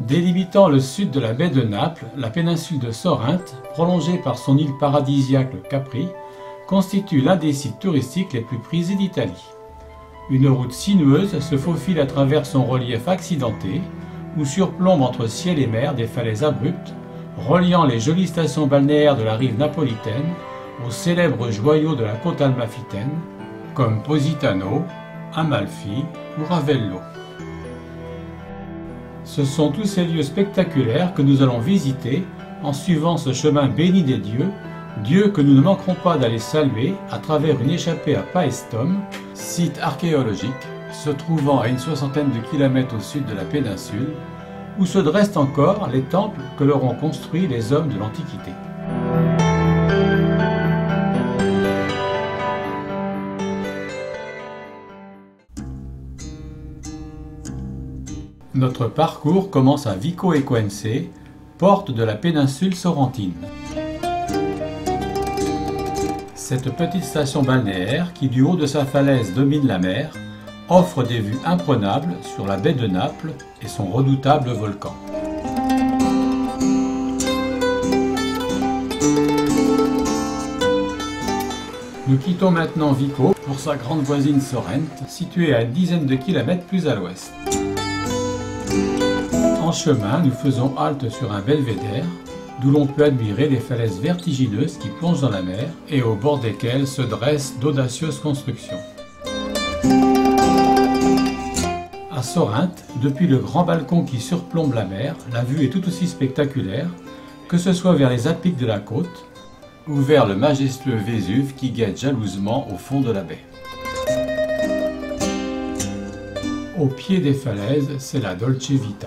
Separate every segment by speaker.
Speaker 1: Délimitant le sud de la baie de Naples, la péninsule de Sorrente, prolongée par son île paradisiaque le Capri, constitue l'un des sites touristiques les plus prisés d'Italie. Une route sinueuse se faufile à travers son relief accidenté, ou surplombe entre ciel et mer des falaises abruptes, reliant les jolies stations balnéaires de la rive napolitaine aux célèbres joyaux de la côte amalfitaine, comme Positano, Amalfi ou Ravello. Ce sont tous ces lieux spectaculaires que nous allons visiter en suivant ce chemin béni des dieux, dieux que nous ne manquerons pas d'aller saluer à travers une échappée à Paestum, site archéologique se trouvant à une soixantaine de kilomètres au sud de la péninsule, où se dressent encore les temples que leur ont construits les hommes de l'Antiquité. Notre parcours commence à Vico Equense, porte de la péninsule sorrentine. Cette petite station balnéaire, qui du haut de sa falaise domine la mer, offre des vues imprenables sur la baie de Naples et son redoutable volcan. Nous quittons maintenant Vico pour sa grande voisine Sorrente, située à une dizaine de kilomètres plus à l'ouest. En chemin, nous faisons halte sur un belvédère, d'où l'on peut admirer les falaises vertigineuses qui plongent dans la mer et au bord desquelles se dressent d'audacieuses constructions. À Sorrente, depuis le grand balcon qui surplombe la mer, la vue est tout aussi spectaculaire, que ce soit vers les apics de la côte ou vers le majestueux Vésuve qui guette jalousement au fond de la baie. Au pied des falaises, c'est la Dolce Vita.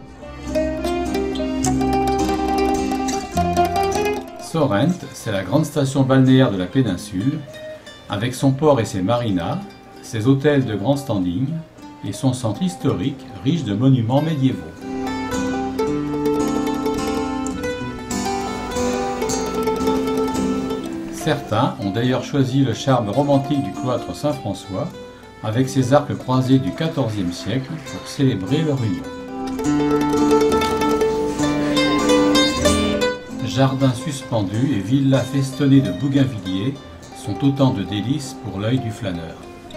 Speaker 1: Sorrente, c'est la grande station balnéaire de la péninsule, avec son port et ses marinas, ses hôtels de grand standing et son centre historique riche de monuments médiévaux. Certains ont d'ailleurs choisi le charme romantique du cloître Saint-François, avec ses arcs croisés du XIVe siècle pour célébrer leur union. Jardins suspendus et villas festonnées de bougainvilliers sont autant de délices pour l'œil du flâneur.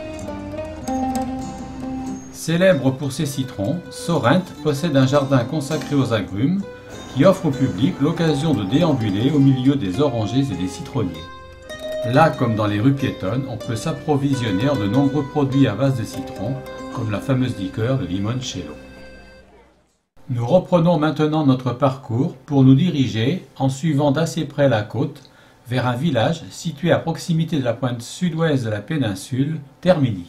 Speaker 1: Célèbre pour ses citrons, Sorrente possède un jardin consacré aux agrumes qui offre au public l'occasion de déambuler au milieu des orangers et des citronniers. Là, comme dans les rues piétonnes, on peut s'approvisionner en de nombreux produits à base de citron, comme la fameuse liqueur de limoncello. Nous reprenons maintenant notre parcours pour nous diriger, en suivant d'assez près la côte, vers un village situé à proximité de la pointe sud-ouest de la péninsule, Termini.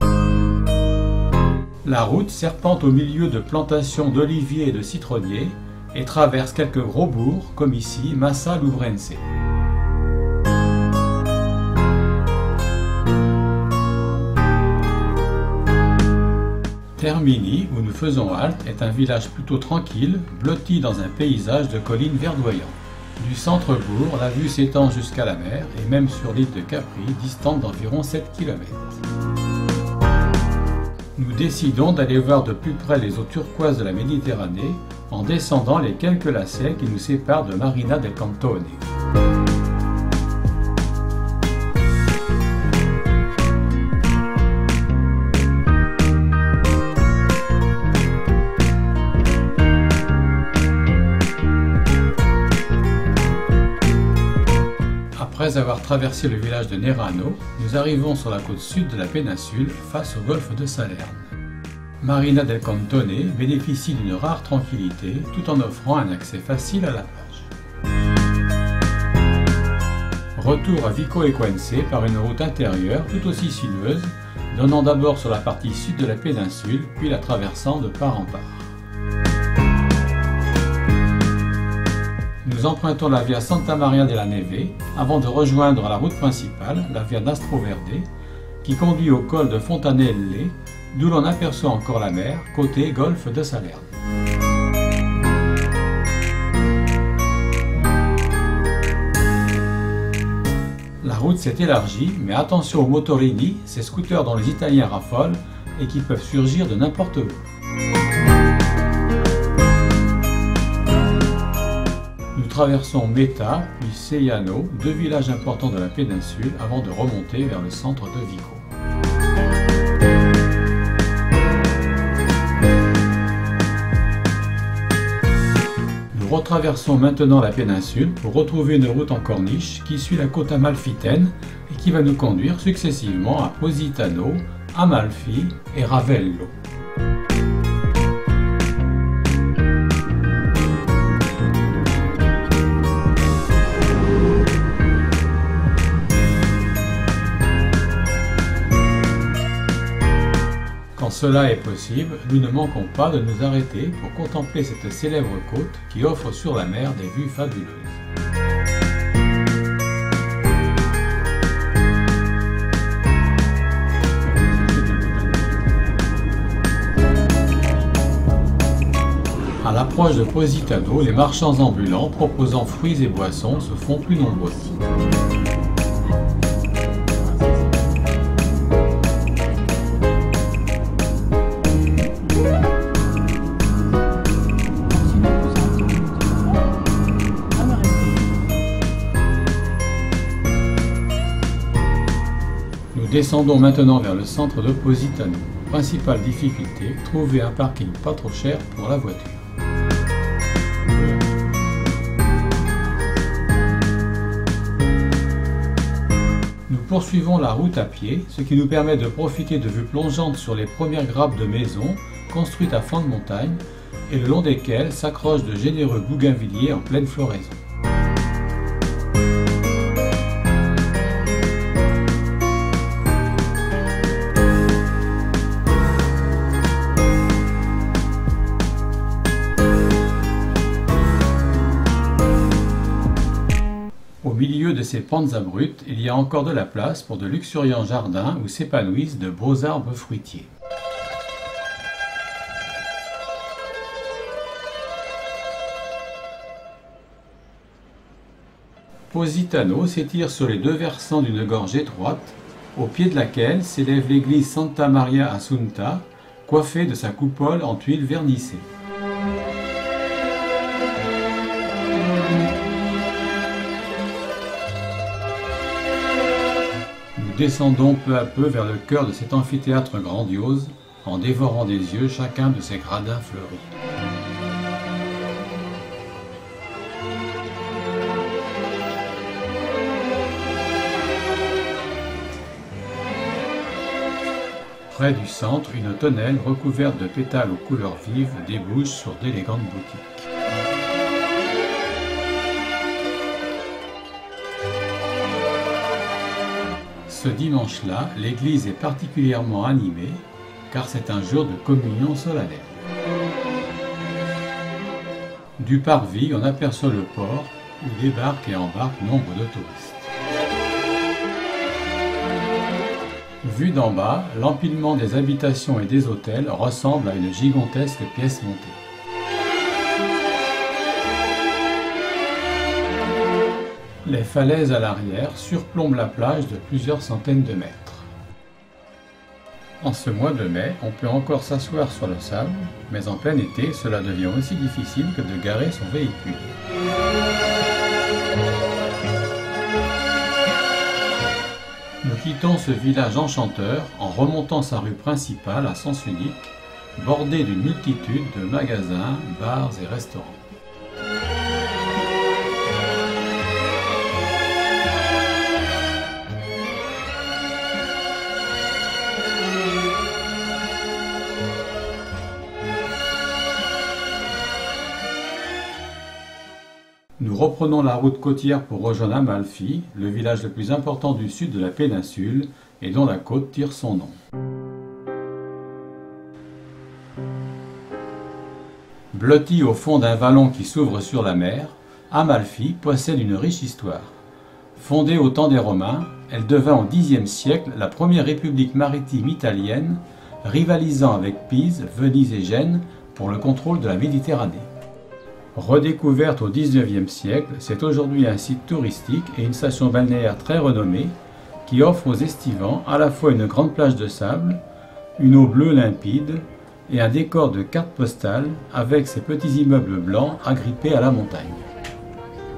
Speaker 1: La route serpente au milieu de plantations d'oliviers et de citronniers et traverse quelques gros bourgs, comme ici Massa Luvrense. Termini, où nous faisons halte, est un village plutôt tranquille, blotti dans un paysage de collines verdoyantes. Du centre-bourg, la vue s'étend jusqu'à la mer et même sur l'île de Capri, distante d'environ 7 km. Nous décidons d'aller voir de plus près les eaux turquoises de la Méditerranée en descendant les quelques lacets qui nous séparent de Marina del Cantone. Après avoir traversé le village de Nerano, nous arrivons sur la côte sud de la péninsule, face au golfe de Salerne. Marina del Cantone bénéficie d'une rare tranquillité, tout en offrant un accès facile à la plage. Retour à Vico Equense par une route intérieure tout aussi sinueuse, donnant d'abord sur la partie sud de la péninsule, puis la traversant de part en part. Nous empruntons la via Santa Maria della Neve avant de rejoindre la route principale, la via Nastro Verde, qui conduit au col de Fontanelle, d'où l'on aperçoit encore la mer, côté golfe de Salerne. La route s'est élargie, mais attention aux motorini, ces scooters dont les Italiens raffolent et qui peuvent surgir de n'importe où. traversons Meta puis Seiano, deux villages importants de la péninsule, avant de remonter vers le centre de Vico. Nous retraversons maintenant la péninsule pour retrouver une route en corniche qui suit la côte amalfitaine et qui va nous conduire successivement à Positano, Amalfi et Ravello. Quand cela est possible, nous ne manquons pas de nous arrêter pour contempler cette célèbre côte qui offre sur la mer des vues fabuleuses. À l'approche de Positano, les marchands ambulants proposant fruits et boissons se font plus nombreux. Nous descendons maintenant vers le centre de Positano. Principale difficulté, trouver un parking pas trop cher pour la voiture. Nous poursuivons la route à pied, ce qui nous permet de profiter de vues plongeantes sur les premières grappes de maisons construites à flanc de montagne et le long desquelles s'accrochent de généreux bougainvilliers en pleine floraison. Au milieu de ces pentes abruptes, il y a encore de la place pour de luxuriants jardins où s'épanouissent de beaux arbres fruitiers. Positano s'étire sur les deux versants d'une gorge étroite, au pied de laquelle s'élève l'église Santa Maria Assunta, coiffée de sa coupole en tuiles vernissées. Nous descendons peu à peu vers le cœur de cet amphithéâtre grandiose, en dévorant des yeux chacun de ses gradins fleuris. Près du centre, une tonnelle recouverte de pétales aux couleurs vives débouche sur d'élégantes boutiques. Ce dimanche-là, l'église est particulièrement animée, car c'est un jour de communion solennelle. Du parvis, on aperçoit le port, où débarquent et embarquent nombre de touristes. Vu d'en bas, l'empilement des habitations et des hôtels ressemble à une gigantesque pièce montée. Les falaises à l'arrière surplombent la plage de plusieurs centaines de mètres. En ce mois de mai, on peut encore s'asseoir sur le sable, mais en plein été, cela devient aussi difficile que de garer son véhicule. Nous quittons ce village enchanteur en remontant sa rue principale à sens unique, bordée d'une multitude de magasins, bars et restaurants. Nous reprenons la route côtière pour rejoindre Amalfi, le village le plus important du sud de la péninsule et dont la côte tire son nom. Blotti au fond d'un vallon qui s'ouvre sur la mer, Amalfi possède une riche histoire. Fondée au temps des Romains, elle devint au Xe siècle la première république maritime italienne, rivalisant avec Pise, Venise et Gênes pour le contrôle de la Méditerranée. Redécouverte au XIXe siècle, c'est aujourd'hui un site touristique et une station balnéaire très renommée qui offre aux estivants à la fois une grande plage de sable, une eau bleue limpide et un décor de cartes postales avec ses petits immeubles blancs agrippés à la montagne.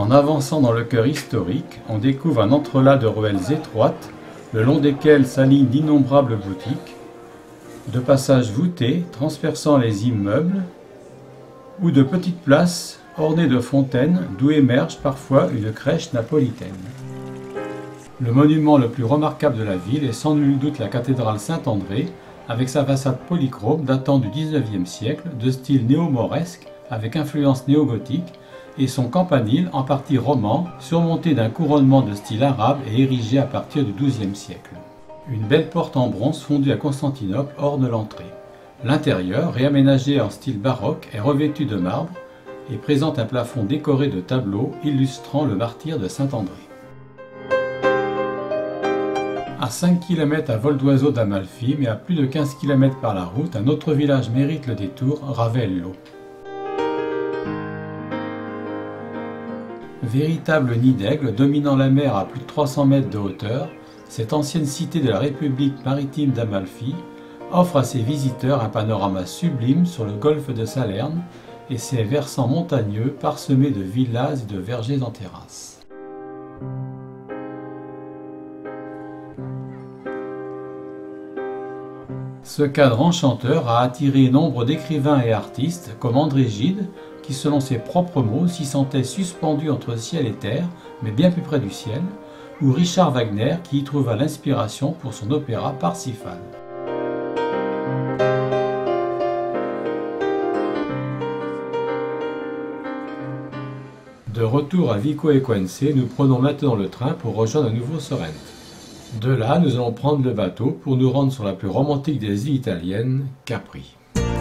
Speaker 1: En avançant dans le cœur historique, on découvre un entrelac de ruelles étroites, le long desquelles s'alignent d'innombrables boutiques, de passages voûtés transperçant les immeubles, ou de petites places ornées de fontaines d'où émerge parfois une crèche napolitaine. Le monument le plus remarquable de la ville est sans nul doute la cathédrale Saint-André, avec sa façade polychrome datant du XIXe siècle, de style néo-mauresque avec influence néo-gothique, et son campanile en partie roman, surmonté d'un couronnement de style arabe et érigé à partir du XIIe siècle. Une belle porte en bronze fondue à Constantinople orne l'entrée. L'intérieur, réaménagé en style baroque, est revêtu de marbre et présente un plafond décoré de tableaux illustrant le martyre de Saint-André. À 5 km à vol d'oiseau d'Amalfi, mais à plus de 15 km par la route, un autre village mérite le détour, Ravello. Véritable nid d'aigle dominant la mer à plus de 300 mètres de hauteur, cette ancienne cité de la République maritime d'Amalfi offre à ses visiteurs un panorama sublime sur le golfe de Salerne et ses versants montagneux parsemés de villas et de vergers en terrasse. Ce cadre enchanteur a attiré nombre d'écrivains et artistes comme André Gide, qui selon ses propres mots s'y sentait suspendu entre ciel et terre, mais bien plus près du ciel, ou Richard Wagner qui y trouva l'inspiration pour son opéra Parsifal. De retour à Vico Equense, nous prenons maintenant le train pour rejoindre à nouveau Sorrente. De là, nous allons prendre le bateau pour nous rendre sur la plus romantique des îles italiennes, Capri.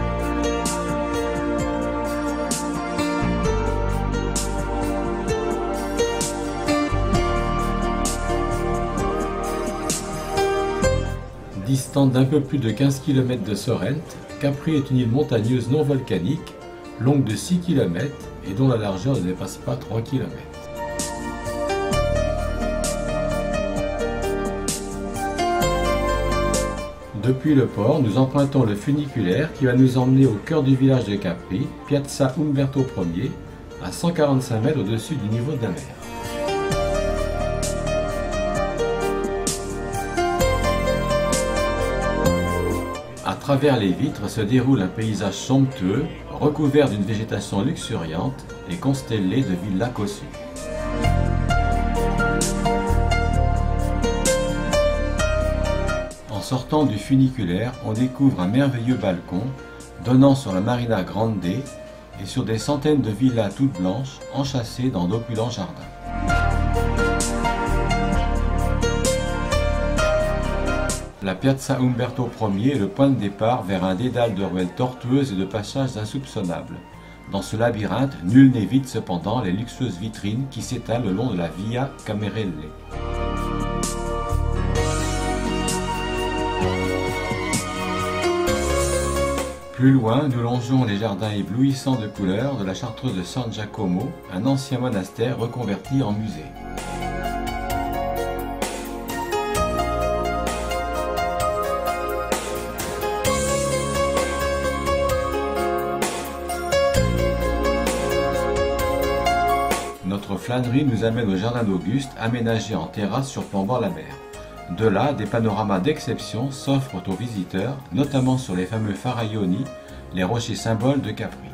Speaker 1: Distante d'un peu plus de 15 km de Sorrente, Capri est une île montagneuse non volcanique, longue de 6 km et dont la largeur ne dépasse pas 3 km. Depuis le port, nous empruntons le funiculaire qui va nous emmener au cœur du village de Capri, Piazza Umberto Ier, à 145 mètres au-dessus du niveau de la mer. À travers les vitres se déroule un paysage somptueux, recouvert d'une végétation luxuriante et constellé de villas cossues. En sortant du funiculaire, on découvre un merveilleux balcon donnant sur la Marina Grande et sur des centaines de villas toutes blanches enchâssées dans d'opulents jardins. La Piazza Umberto Ier est le point de départ vers un dédale de ruelles tortueuses et de passages insoupçonnables. Dans ce labyrinthe, nul n'évite cependant les luxueuses vitrines qui s'étalent le long de la Via Camerelle. Plus loin, nous longeons les jardins éblouissants de couleurs de la chartreuse de San Giacomo, un ancien monastère reconverti en musée. Notre flânerie nous amène au jardin d'Auguste, aménagé en terrasse surplombant la mer. De là, des panoramas d'exception s'offrent aux visiteurs, notamment sur les fameux Faraglioni, les rochers symboles de Capri.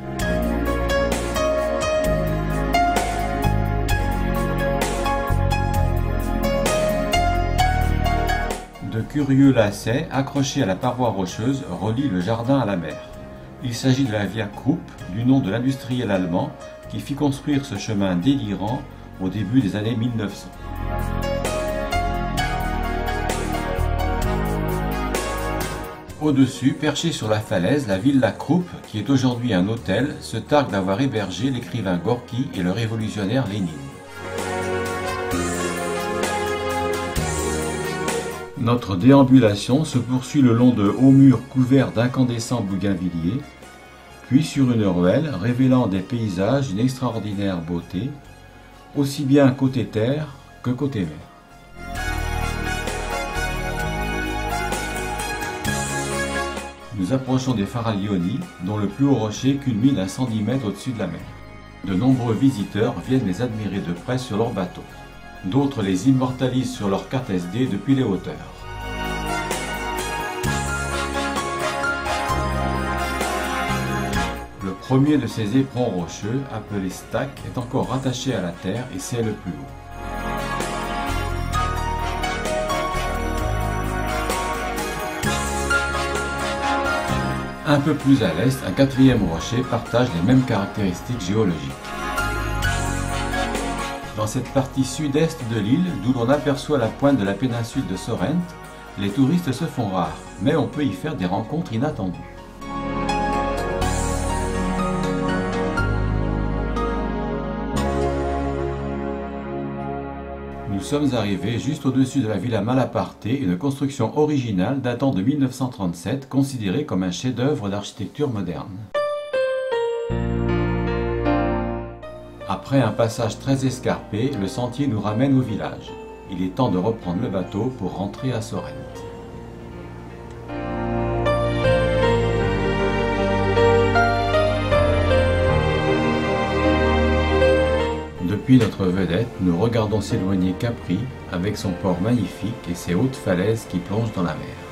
Speaker 1: De curieux lacets accrochés à la paroi rocheuse relient le jardin à la mer. Il s'agit de la Via Krupp, du nom de l'industriel allemand qui fit construire ce chemin délirant au début des années 1900. Au-dessus, perché sur la falaise, la Villa Krupp, qui est aujourd'hui un hôtel, se targue d'avoir hébergé l'écrivain Gorki et le révolutionnaire Lénine. Notre déambulation se poursuit le long de hauts murs couverts d'incandescents bougainvilliers, puis sur une ruelle révélant des paysages d'une extraordinaire beauté, aussi bien côté terre que côté mer. Nous approchons des Faraglioni, dont le plus haut rocher culmine à 110 mètres au-dessus de la mer. De nombreux visiteurs viennent les admirer de près sur leur bateau. D'autres les immortalisent sur leur carte SD depuis les hauteurs. Le premier de ces éperons rocheux, appelé Stack, est encore rattaché à la terre et c'est le plus haut. Un peu plus à l'est, un quatrième rocher partage les mêmes caractéristiques géologiques. Dans cette partie sud-est de l'île, d'où l'on aperçoit la pointe de la péninsule de Sorrent, les touristes se font rares, mais on peut y faire des rencontres inattendues. Nous sommes arrivés juste au-dessus de la Villa Malaparte, une construction originale datant de 1937, considérée comme un chef-d'œuvre d'architecture moderne. Après un passage très escarpé, le sentier nous ramène au village. Il est temps de reprendre le bateau pour rentrer à Sorrent. Depuis notre vedette, nous regardons s'éloigner Capri avec son port magnifique et ses hautes falaises qui plongent dans la mer.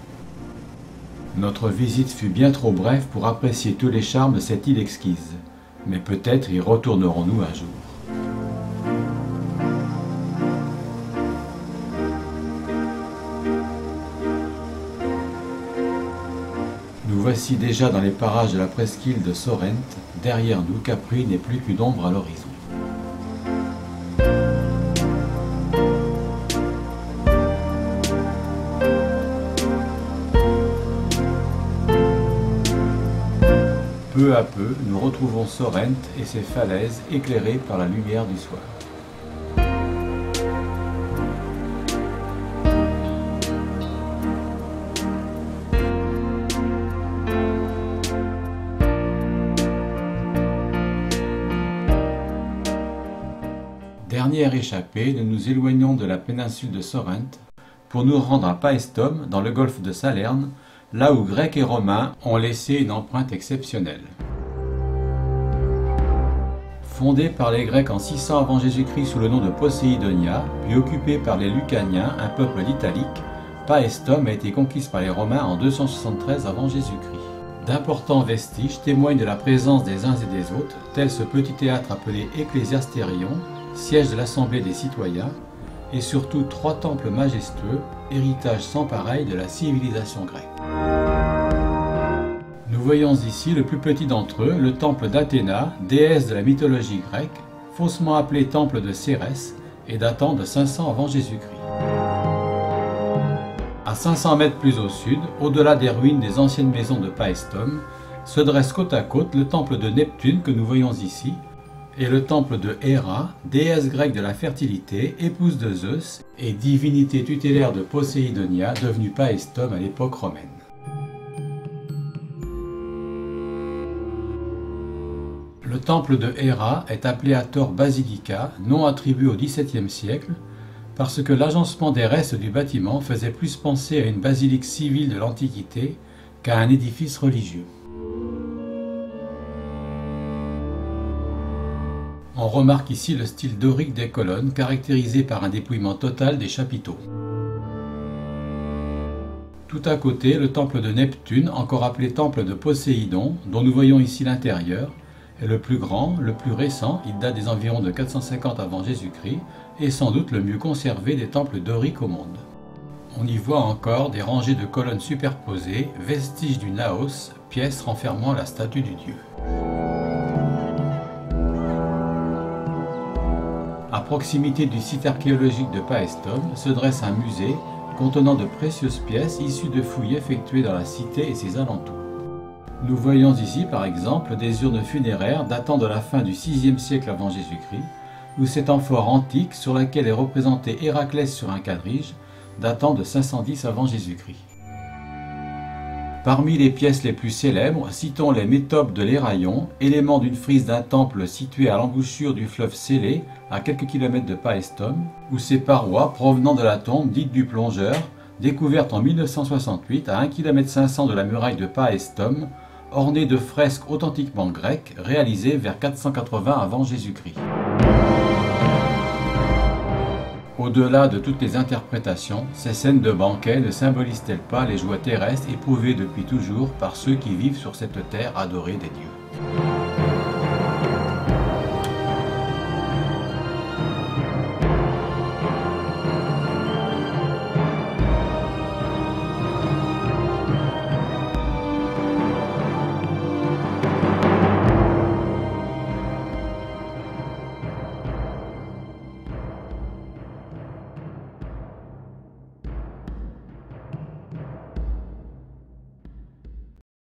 Speaker 1: Notre visite fut bien trop brève pour apprécier tous les charmes de cette île exquise, mais peut-être y retournerons-nous un jour. Nous voici déjà dans les parages de la presqu'île de Sorrent. Derrière nous, Capri n'est plus qu'une ombre à l'horizon. Peu à peu, nous retrouvons Sorrent et ses falaises éclairées par la lumière du soir. Dernière échappée, nous nous éloignons de la péninsule de Sorrent pour nous rendre à Paestum, dans le golfe de Salerne, là où Grecs et Romains ont laissé une empreinte exceptionnelle. Fondée par les Grecs en 600 avant Jésus-Christ sous le nom de Poséidonia, puis occupée par les Lucaniens, un peuple d'Italique, Paestum a été conquise par les Romains en 273 avant Jésus-Christ. D'importants vestiges témoignent de la présence des uns et des autres, tel ce petit théâtre appelé Ecclésiastérion, siège de l'Assemblée des citoyens, et surtout 3 temples majestueux, héritage sans pareil de la civilisation grecque. Nous voyons ici le plus petit d'entre eux, le temple d'Athéna, déesse de la mythologie grecque, faussement appelé temple de Cérès et datant de 500 avant Jésus-Christ. À 500 mètres plus au sud, au-delà des ruines des anciennes maisons de Paestum, se dresse côte à côte le temple de Neptune que nous voyons ici, et le temple de Héra, déesse grecque de la fertilité, épouse de Zeus et divinité tutélaire de Poséidonia, devenue Paestum à l'époque romaine. Le temple de Héra est appelé à tort Basilica, nom attribué au XVIIe siècle, parce que l'agencement des restes du bâtiment faisait plus penser à une basilique civile de l'Antiquité qu'à un édifice religieux. On remarque ici le style dorique des colonnes, caractérisé par un dépouillement total des chapiteaux. Tout à côté, le temple de Neptune, encore appelé temple de Poséidon, dont nous voyons ici l'intérieur, est le plus grand, le plus récent, il date des environs de 450 avant Jésus-Christ, et sans doute le mieux conservé des temples doriques au monde. On y voit encore des rangées de colonnes superposées, vestiges du naos, pièce renfermant la statue du dieu. À proximité du site archéologique de Paestum se dresse un musée contenant de précieuses pièces issues de fouilles effectuées dans la cité et ses alentours. Nous voyons ici par exemple des urnes funéraires datant de la fin du VIe siècle avant Jésus-Christ, ou cet amphore antique sur laquelle est représenté Héraclès sur un quadrige datant de 510 avant Jésus-Christ. Parmi les pièces les plus célèbres, citons les métopes de l'Héraïon, éléments d'une frise d'un temple situé à l'embouchure du fleuve Célé, à quelques kilomètres de Paestum, ou ses parois provenant de la tombe dite du plongeur, découverte en 1968 à 1,5 km de la muraille de Paestum, ornée de fresques authentiquement grecques réalisées vers 480 avant Jésus-Christ. Au-delà de toutes les interprétations, ces scènes de banquet ne symbolisent-elles pas les joies terrestres éprouvées depuis toujours par ceux qui vivent sur cette terre adorée des dieux ?